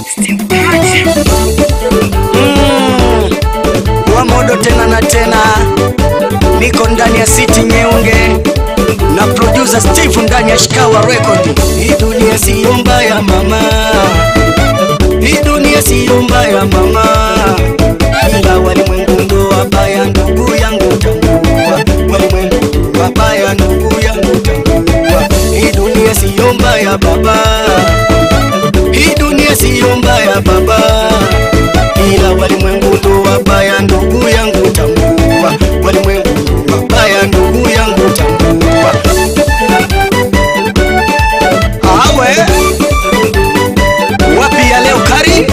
Wamodo tena na tena, niko ndani ya City Nyeunge na producer Steve ndani ya Shikawa Record. Hii dunia siyo mbaya mama, hii dunia siyo mbaya mama, ila walimwengu ndo wabaya ndugu yangu tambua, walimwengu wabaya ndugu yangu tambua. Hii dunia siyo mbaya baba, hii dunia siyo mbaya baba, ila walimwengu ndo wabaya ndugu yangu tambua, walimwengu ndo wabaya ndugu yangu tambua. Awe wapi ya leo kari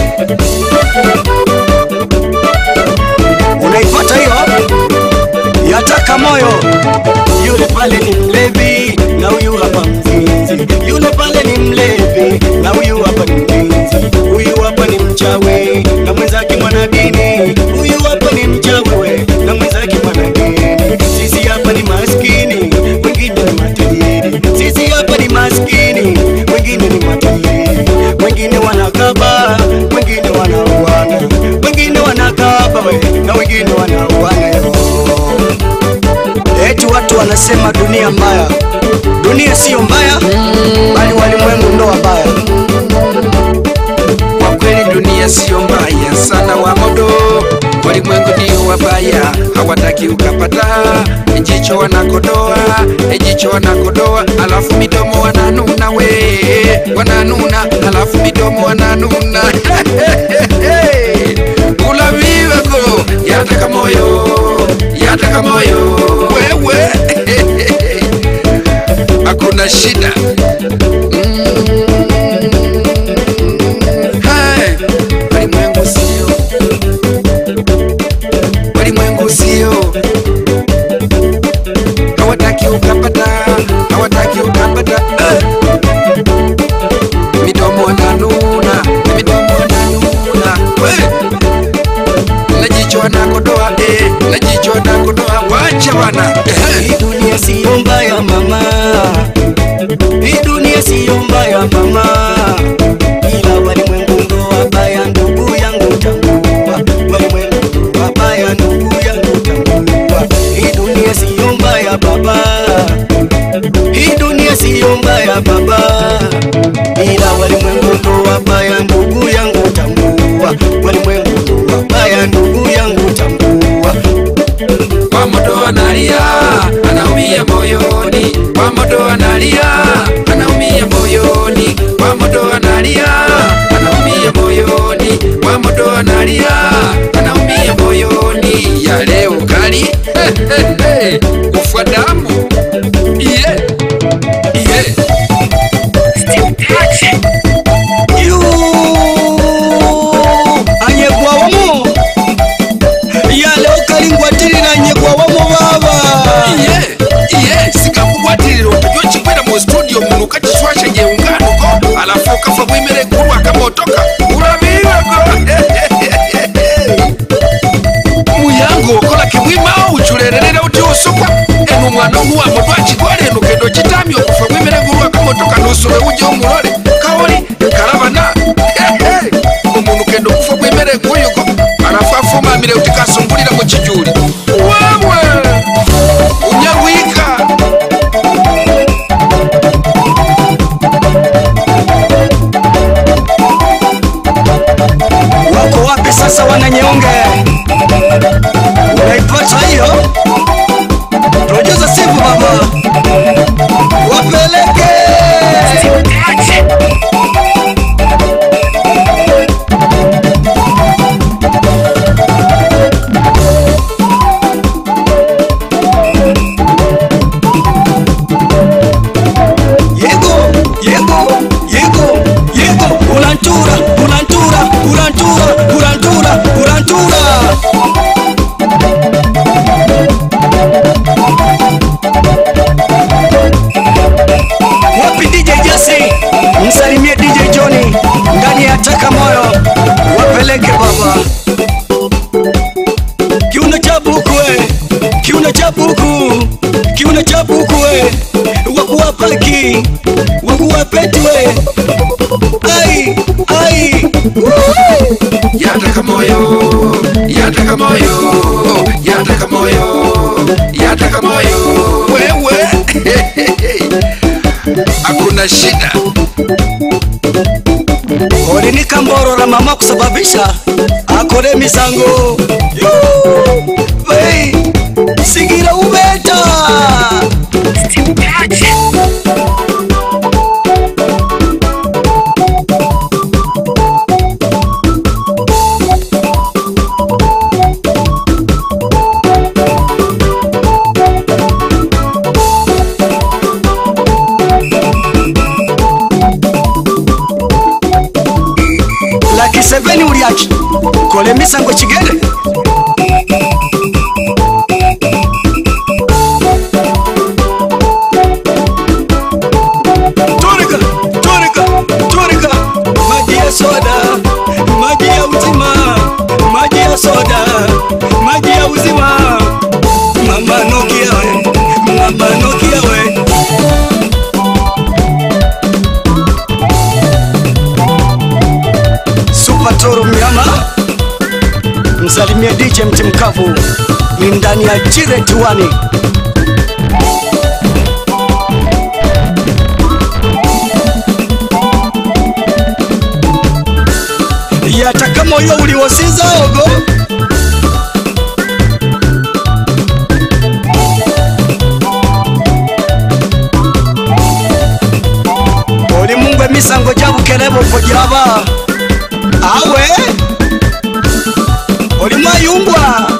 unaipata hiyo yataka moyo. Yule pale ni mlevi na huyu hapa mzinzi, yule pale ni mlevi na huyu hapa ni mzinzi, huyu hapa ni mchawi na mwenzake mwanadini, huyu hapa ni mchawi na mwenzake mwanadini. Sisi hapa ni maskini, wengine ni matajiri, sisi hapa ni maskini, wengine ni matajiri, wengine wanakaba, wengine wanauana, wengine wanakaba na wengine wanauana. Eti watu wanasema dunia mbaya, dunia sio mbaya, bali walimwengu ndo wabaya. Kwa kweli dunia sio mbaya sana Wamodo, walimwengu ndio wabaya, hawataki ukapata. Ejicho wanakodoa, ejicho wanakodoa, alafu midomo wananuna we, wananuna, alafu midomo wananuna. Ulaviweko, yataka moyo, yataka moyo, wewe. Hakuna shida. Walimwengu sio, walimwengu sio, hawataki ukapata, hawataki ukapata. Midomo wananuna, midomo wananuna, na jicho wanakodoa, na jicho wanakodoa, wacha wana. Hii dunia siyo mbaya mama, hii dunia siyo mbaya mama, ila walimwengu ndo wabaya ndugu yangu tambua, walimwengu ndo wabaya ndugu yangu tambua. Hii dunia siyo mbaya baba, hii dunia siyo mbaya baba, ila walimwengu ndo wabaya ndugu yangu tambua, walimwengu ndo wabaya ndugu yangu tambua. Wamodo analia, anaumia moyoni, Wamodo analia, anaumia moyoni, Wamodo analia, anaumia moyoni, Wamodo analia, anaumia moyoni. Ya leo kali, ufa damu, iye, iye. Anyegwa wamo ya leo kali ngwatiri na anyegwa wamo baba. Iye, iye, sikakuwatirira utajua chikwera mu studio munu kachiswasha jeungano ko, alafu kafa mwimere kurwa kama otoka urabiwa ko. Muyango kola kimwima uchurerera uti usukwa enu mwana huwa motwa chigore enu kendo chitamyo kufa mwimere kurwa kama otoka nusure uje umurore kaoli karabana. Umuntu kendo kufa mwimere kuyuko alafu afuma mire utikasumbulira mu kijuri wewe unyawika. Wako wapi sasa wana Nyeunge? Unaipata hiyo? Producer Steve baba, wapeleke. Yego, yego, yego, yego, ulantura, ulantura, ulantura, ulantura, ulantura. Wapi DJ Jesse? Msalimie DJ Johnny ndani ya Taka Moyo, wapeleke baba. Kiuno cha buku we, kiuno cha buku, kiuno cha buku we, wakuwa paki, wakuwa peti we. Ai, ai. Yataka moyo, yataka moyo, yataka moyo, yataka moyo. Wewe hakuna shida. Olinika mborora mama kusababisha akore misango. Wey, sigira ubeta. Laki 7 uliaki kole misango chigere. Turika maji ya soda, maji ya uzima, maji ya soda, maji ya uzima. Mama Nokia we, mama Nokia we. Super Toro Mnyama, msalimia DJ Mtimkavu, ni ndani ya Jire Tuwani. Yataka moyo uliwosiza ogo. Oli mungwe misango jabu kelebo kujaba. Awe oli mayungwa.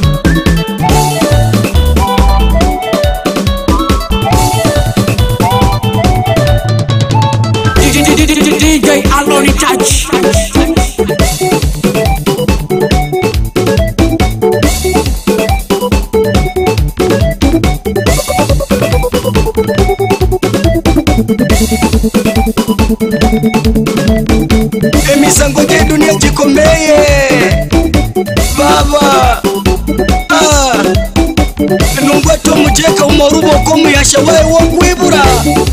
DJ Aloni Touch. Emisango je dunia jikomeye baba. Nungwa tomujeka umarubo komu yashawaye wo kwibura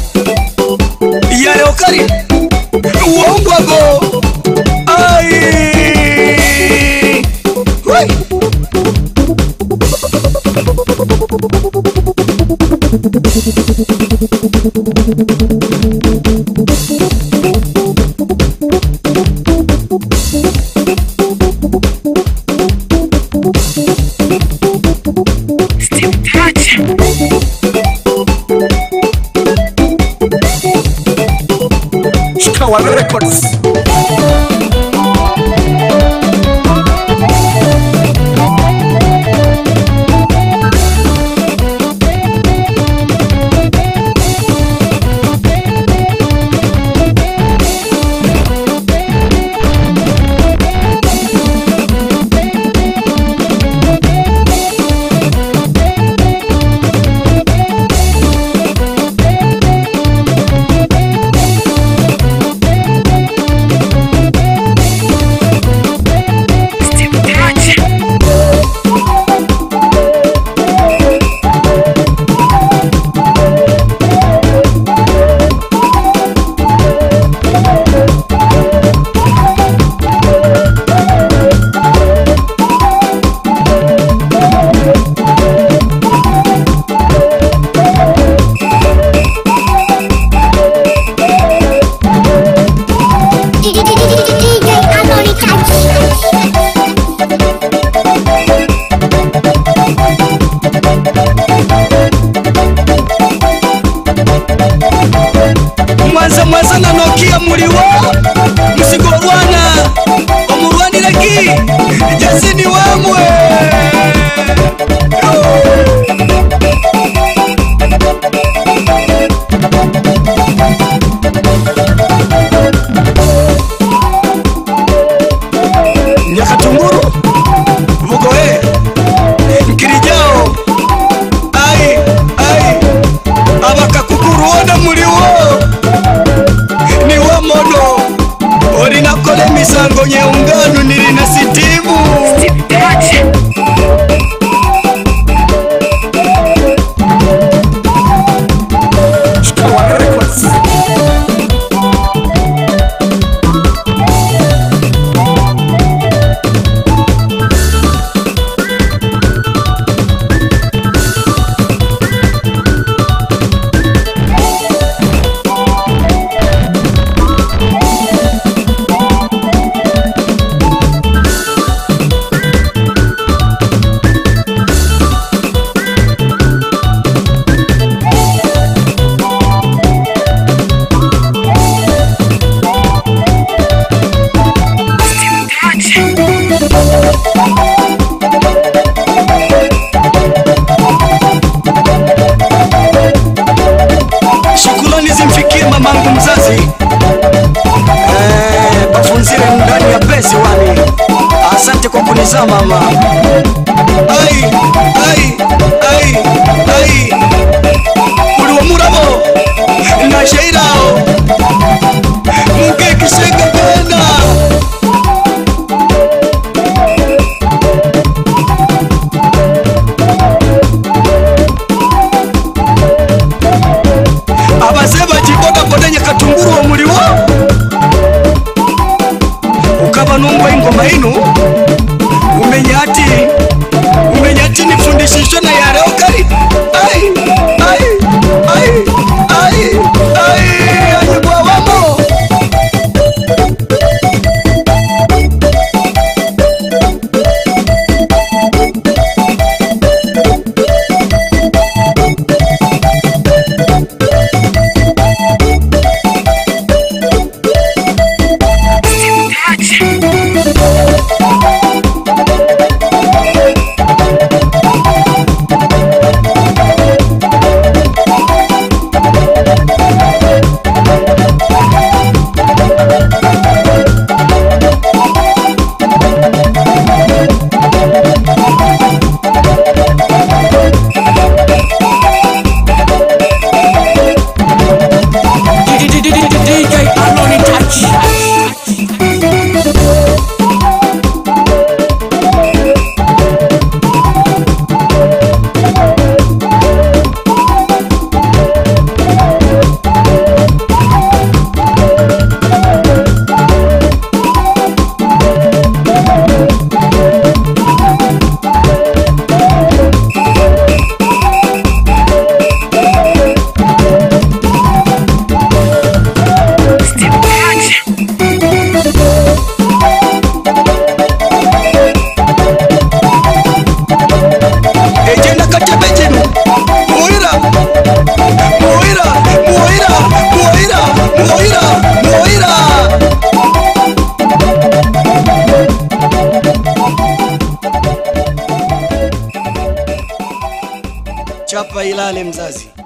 yale okari uongwago. Ai wai Shikawa Records. Mwanza na Nokia muliwo musigorwana omurwanireki jasini wamwe. Nyakatunguru bugoe nkirijao. Ai abakakukuruona muliwo ni wa mono. Olina kole misango nyeungano nilina sitimu. Shikawa Records. za mama. Ai ai ai ai uri wa murabo na shairao muke kishega kwenda abaseba jiboga bodenye katunguru wa muri wa ukaba numva ingoma ino umenyati nifundishisho na yare okari ai ai ai ai ai anyibwa wamo chapa ilale mzazi.